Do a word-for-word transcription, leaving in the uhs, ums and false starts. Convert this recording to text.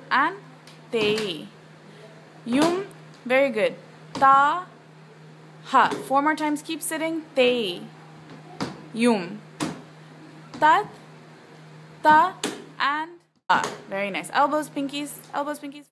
and te. Yum, very good. Ta, ha. Four more times, keep sitting. Te. Yum. Tat, ta, and ah. Very nice. Elbows, pinkies, elbows, pinkies.